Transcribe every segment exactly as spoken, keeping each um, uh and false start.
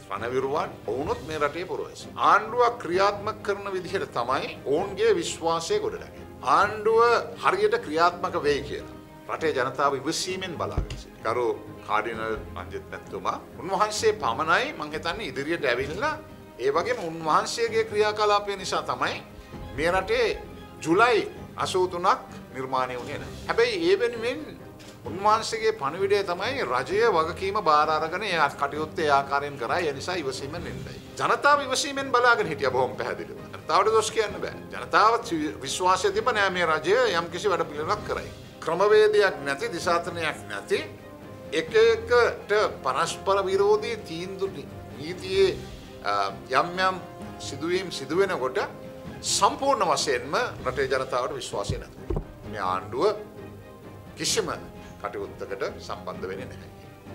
රණවිරුවන් වුණොත් මේ රටේ පුරවැසි. ආණ්ඩුව ක්‍රියාත්මක කරන විදිහට තමයි ඔවුන්ගේ විශ්වාසය ගොඩනගන්නේ. ආණ්ඩුව හරියට ක්‍රියාත්මක වෙයි කියලා රටේ ජනතාව ඉවසීමෙන් බලාගෙන සිටිනවා. කරු කාඩිනල් රංජිත් මැතිතුමා උන්වහන්සේ පමණයි මං හිතන්නේ ඉදිරියට ඇවිල්ලා ඒ වගේම උන්වහන්සේගේ ක්‍රියාකලාපය නිසා තමයි මේ රටේ ජුලයි අසූ තුනක් නිර්මාණය වුණේ නැහැ. හැබැයි ඒ වෙනුවෙන් උන්වහන්සේගේ පණිවිඩය තමයි රජය වගකීම බාර අරගෙන ඒ කටයුත්ත ඒ ආකාරයෙන් කරා. ඒ නිසා ඉවසීමෙන් ඉන්නයි. ජනතාව ඉවසීමෙන් බලාගෙන හිටියා බොහොම පැහැදිලිව. ජනතාවට දොස් කියන්න බෑ. ජනතාව විශ්වාසය තිබුණා මේ රජය යම් කිසි වැඩ පිළිවෙලක් කරයි. ක්‍රමවේදයක් නැති දිසාතනයක් නැති එක එකට පරස්පර විරෝධී තීන්දුව නීතියේ යම් යම් සිදුවීම් සිදු වෙනකොට සම්පූර්ණ වශයෙන්ම රටේ ජනතාවට විශ්වාසය නැතුව මේ ආණ්ඩුව කිසිම කටයුත්තකට සම්බන්ධ වෙන්නේ නැහැ.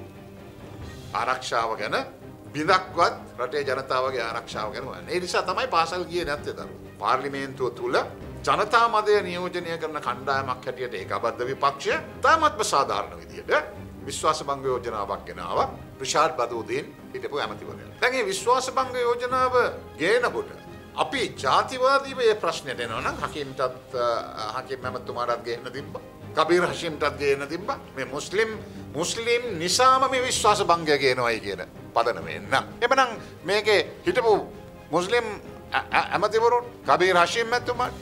ආරක්ෂාව ගැන බිඳක්වත් රටේ ජනතාවගේ ආරක්ෂාව ගැන හොයන්නේ. ඒ නිසා තමයි පාසල් ගියේ නැත්තේ දරුවෝ. පාර්ලිමේන්තුව තුල ජනතා මතය නියෝජනය කරන කණ්ඩායමක් හැටියට ඒකාබද්ධ විපක්ෂය තාමත්ම සාධාරණ විදියට විශ්වාස භංග යෝජනාවක් ගෙනාවා. රිෂාඩ් බදූදීන් හිටපු ඇමතිවරයා. දැන් මේ විශ්වාස භංග යෝජනාව ගේනකොට අපි ජාතිවාදීව මේ ප්‍රශ්නෙට එනවා නම් හකීම්ටත් හකීම් මහත්තුමාටත් ගේන්න තිබ්බා. කබීර් හෂිම්ටත් ගේන්න තිබ්බා. මේ මුස්ලිම් මුස්ලිම් නිසාම මේ විශ්වාස භංගය ගේනවායි කියන පදනම එන්න. එබනම් මේකේ හිටපු මුස්ලිම් ඇමතිවරුන් කබීර් හෂිම් මහත්තුමාට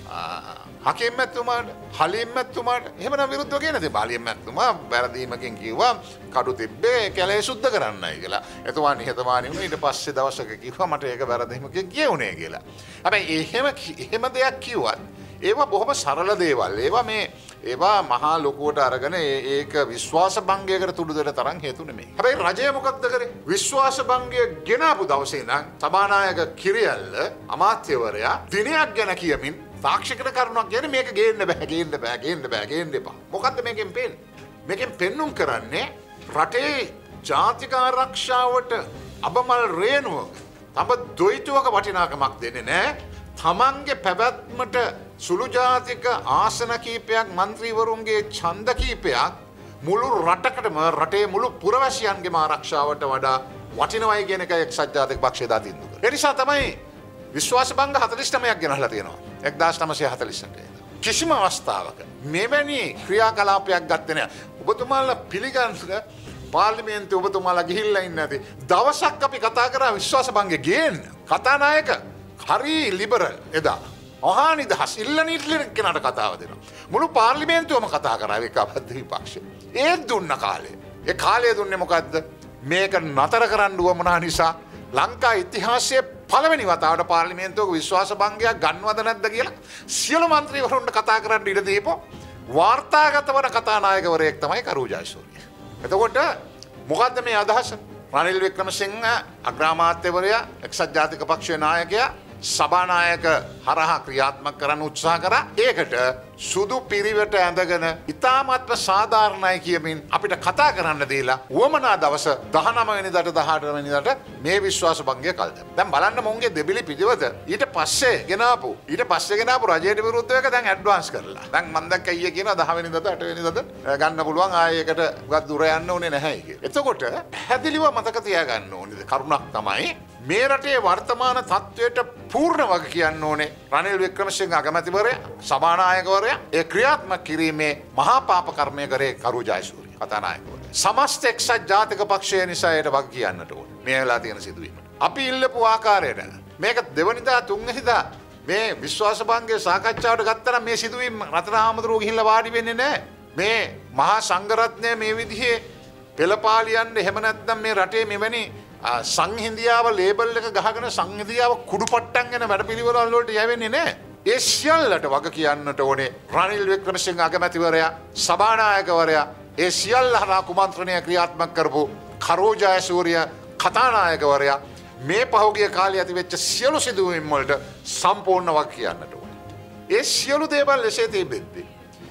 හකීම් මහත්තුමාට හලීම් මහත්තුමාට එහෙමනම් විරුද්ධව කියන දේ හලීම් මහත්තුමා වැරදීමකින් කිව්වා කඩු තිබ්බේ කැලේ සුද්ධ කරන්නයි කියලා. එතුමා නිහතමානී වුණා. ඊට පස්සේ දවසක කිව්වා මට ඒක වැරදීමකින් කියුනේ කියලා. හැබැයි එහෙම එහෙම දෙයක් කිව්වත් ඒවා බොහොම සරල දේවල්. ඒවා මේ ඒවා මහා ලොකුවට අරගෙන ඒක විශ්වාස භංගයකට තුඩු දෙන්න තරම් හේතු නෙමෙයි. හැබැයි රජය මොකක්ද කරේ? විශ්වාස භංගය ගෙනාපු දවසේ ඉඳන් සභානායක කිරියල්ල අමාත්‍යවරයා දිනයක් ගැන කියමින් තාක්ෂිකන කරුණක් කියන්නේ මේක ගේන්න බෑ ගේන්න බෑ ගේන්න බෑ ගේන්න එපා. මොකද්ද මේකෙන් පේන්නේ? මේකෙන් පෙන්눔 කරන්නේ රටේ ජාතික ආරක්ෂාවට අබමල් රේණුවක තම දොයිතුවක වටිනාකමක් දෙන්නේ නැහැ. තමන්ගේ පැවැත්මට සුළු ජාතික ආසන කීපයක් මන්ත්‍රීවරුන්ගේ ඡන්ද කීපයක් මුළු රටකටම රටේ මුළු පුරවැසියන්ගේම ආරක්ෂාවට වඩා වටිනවයි කියන එක එක්සත් ජාතික පක්ෂය දා තීන්දුව කළා. ඒ නිසා තමයි විශ්වාස භංග හතළිස් නවයක් ගෙනහලා තියෙනවා. එක්දාස් නවසිය හතළිස් අට. කිසිම අවස්ථාවක මෙවැනි ක්‍රියාකලාපයක් ගත්තේ නැහැ. ඔබතුමාලා පිළිගන්න පාර්ලිමේන්තුව ඔබතුමාලා ගිහිල්ලා ඉන්නේ නැති. දවසක් අපි කතා කරා විශ්වාස භංගය ගේන්න. කතානායක හරි ලිබරල් එදා. මහා නිදහස් ඉල්ල නීතිලෙන කෙනාට කතාව දෙනවා. මුළු පාර්ලිමේන්තුවම කතා කරා ඒකාබද්ධ විපක්ෂය. ඒත් දුන්න කාලේ. ඒ කාලය දුන්නේ මොකද්ද? මේක නතර කරන්න උවමනා නිසා ලංකා ඉතිහාසයේ පළවෙනි වතාවට පාර්ලිමේන්තුවක විශ්වාස භංගයක් ගන්නවද නැද්ද කියලා සියලු මන්ත්‍රීවරුන්ට කතා කරන්න ඉඩ දීපෝ වාර්තාගත වන කතානායකවරයෙක් තමයි කරු ජයසූරිය. එතකොට මොකද්ද මේ අදහස? රනිල් වික්‍රමසිංහ අග්‍රාමාත්‍යවරයා එක්සත් ජාතික පක්ෂයේ නායකයා සභානායක හරහා ක්‍රියාත්මක කරන්න උත්සාහ කරා. ඒකට සුදු පිරිවට ඇඳගෙන ඉතාමත්ම සාධාරණයි කියමින් අපිට කතා කරන්න දීලා වමනා දවස දහනව වෙනිදාට දහඅට වෙනිදාට මේ විශ්වාස භංගය කල් දැම්මා. දැන් බලන්න මොන්ගේ දෙබිලි පිටවද ඊට පස්සේ ගෙනාපු ඊට පස්සේ ගෙනාපු රජයට විරුද්ධව එක දැන් ඇඩ්වාන්ස් කරලා. දැන් මම දැක්ක ඊයේ කියනවා දහ වෙනිදාට අට වෙනිදාට ගන්න පුළුවන් ආයේ ඒකට උගත් දුර යන්න ඕනේ නැහැ කියලා. එතකොට පැහැදිලිව මතක තියාගන්න ඕනේ කරුණක් තමයි මේ රටේ වර්තමාන තත්ත්වයට පූර්ණ වග කියන්න ඕනේ රනිල් වික්‍රමසිංහ අගමැතිවරයා සභානායකවරයා ඒ ක්‍රියාත්මක කිරීමේ මහා පාප කර්මය කරේ කරු ජයසූරිය කතානායකවරයා. සමස්ත එක්සත් ජාතික පක්ෂය නිසා ඒට වග කියන්නට ඕනේ මේ වෙලා තියෙන සිදුවීමට. අපි ඉල්ලපු ආකාරයට මේක දෙවනිදා තුන්වෙනිදා මේ විශ්වාස භංගයේ සාකච්ඡාවට ගත්තා නම් මේ සිදුවීම රතන හාමුදුරුවෝ ගිහිල්ලා වාඩි වෙන්නේ නැහැ. මේ මහා සංඝරත්නය මේ විදිහේ පෙළපාලියන්න එහෙම නැත්නම් මේ රටේ මෙවැනි සංහිඳියාව ලේබල් එක ගහගෙන සංහිඳියාව කුඩුපට්ටම් ගැන වැඩපිළිවෙළ වලට යවෙන්නේ නැහැ. ඒ සියල්ලට වග කියන්නට ඕනේ රනිල් වික්‍රමසිංහ අගමැතිවරයා සභානායකවරයා ඒ සියල්ල හරහා කුමන්ත්‍රණය ක්‍රියාත්මක කරපු කරු ජයසූරිය කතානායකවරයා මේ පහුගිය කාලේ ඇතිවෙච්ච සියලු සිදුවීම් වලට සම්පූර්ණ වග කියන්නට ඕනේ. ඒ සියලු දේවල් එසේ තිබෙද්දී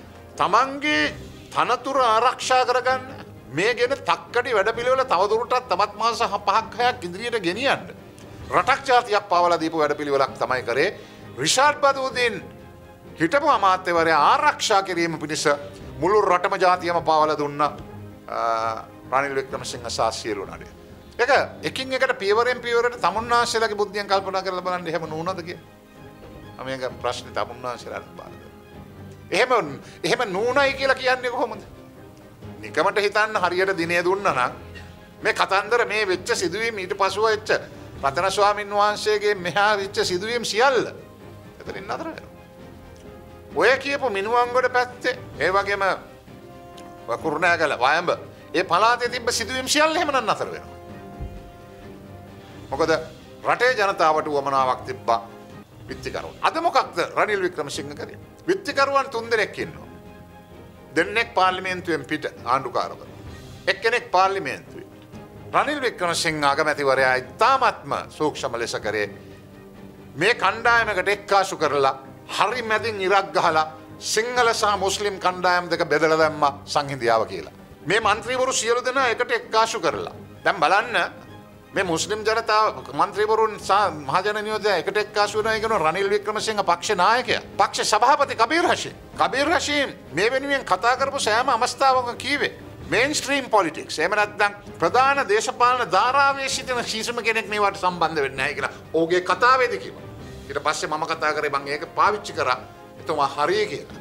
තමන්ගේ තනතුර ආරක්ෂා කරගන්න මේ ගැන තක්කඩි වැඩපිළිවෙල තවදුරටත් තවත් මාස පහක් හයක් ඉදිරියට ගෙනියන්න රටක් ජාතියක් පාවලා දීපු වැඩපිළිවෙලක් තමයි කරේ. රිෂාඩ් බදූදීන් හිටපු අමාත්‍යවරයා ආරක්ෂා කිරීම පිණිස මුළු රටම ජාතියම පාවලා දුන්න රනිල් වික්‍රමසිංහ සහ සියලු නඩේ. ඒක එකින් එකට පියවරෙන් පියවරට තමුන්නාන්සේලාගේ බුද්ධියෙන් කල්පනා කරලා බලන්න එහෙම නුනද කියලා. මේක ප්‍රශ්නේ තමුන්නාන්සේලාට බලන්න. එහෙම එහෙම නුනයි කියලා කියන්නේ කොහොමද? නිකමට හිතන්න හරියට දිනේ දුන්නා නම් මේ කතන්දර මේ වෙච්ච සිදුවීම් ඊට පසුව වෙච්ච රතන ස්වාමීන් වහන්සේගේ මෙහා වෙච්ච සිදුවීම් සියල්ල එතනින් නතර වෙනවා. ඔය කියපු මිනුවන්ගොඩ පැත්තේ ඒ වගේම වකුරුණෑගල වයඹ ඒ පළාතේ තිබ්බ සිදුවීම් සියල්ල එහෙමනම් නතර වෙනවා. මොකද රටේ ජනතාවට උවමනාවක් තිබ්බා විත්තිකරුවන්. අද මොකක්ද රනිල් වික්‍රමසිංහ කරේ? විත්තිකරුවන් තුන් දෙනෙක් ඉන්නවා. දෙන්නෙක් පාර්ලිමේන්තුවෙන් පිට ආණ්ඩුකාරවරු. එක්කෙනෙක් පාර්ලිමේන්තුවේ. රනිල් වික්‍රමසිංහ අගමැතිවරයා ඉතාමත්ම සූක්ෂම ලෙස කරේ මේ කණ්ඩායමකට එක්කාසු කරලා හරි මැදින් ඉරක් ගහලා සිංහල සහ මුස්ලිම් කණ්ඩායම් දෙක බෙදලා දැම්මා සංහිඳියාව කියලා. මේ മന്ത്രിවරු සියලු දෙනා එකට එක්කාසු කරලා. දැන් බලන්න මේ මුස්ලිම් ජනතාව മന്ത്രിවරුන් සහ මහජන නියෝජකයා එකට එක්කාසු වෙනවා කියන රනිල් වික්‍රමසිංහ පක්ෂ නායකයා. පක්ෂ සභාපති කබීර් හෂීම්. කබීර් හෂීම් මේ වෙනුවෙන් කතා කරපු සෑම අවස්ථාවකම කීවේ මේන්ස්ට්‍රීම් පොලිටික්ස්. එහෙම නැත්නම් ප්‍රධාන දේශපාලන ධාරාවේ සිටින කිසිම කෙනෙක් මේවට සම්බන්ධ වෙන්නේ නැහැ කියලා. ඔහුගේ කතාවේදී කිව්වා. ඊට පස්සේ මම කතා කරේ මම ඒක පාවිච්චි කරා. එතුමා හරිය කියලා.